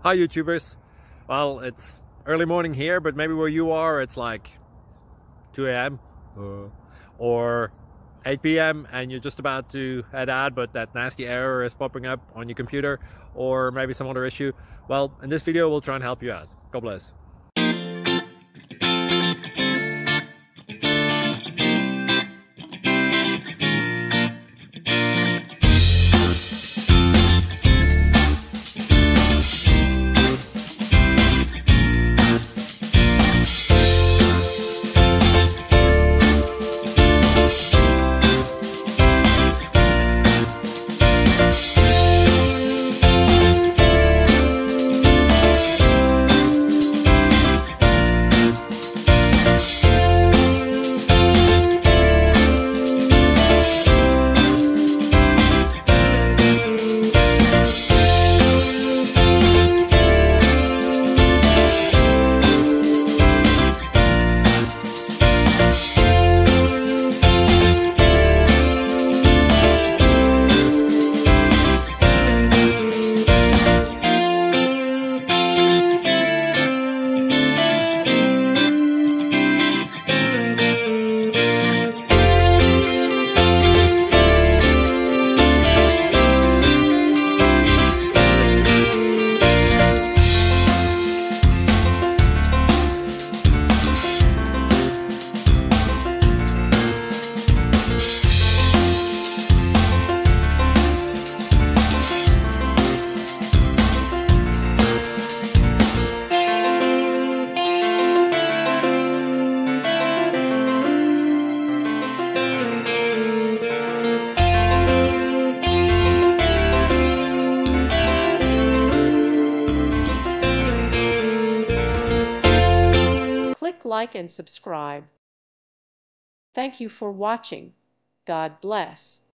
Hi YouTubers. Well, it's early morning here, but maybe where you are it's like 2 a.m. or 8 p.m. and you're just about to head out, but that nasty error is popping up on your computer, or maybe some other issue. Well, in this video we'll try and help you out. God bless. Click like and subscribe. Thank you for watching. God bless.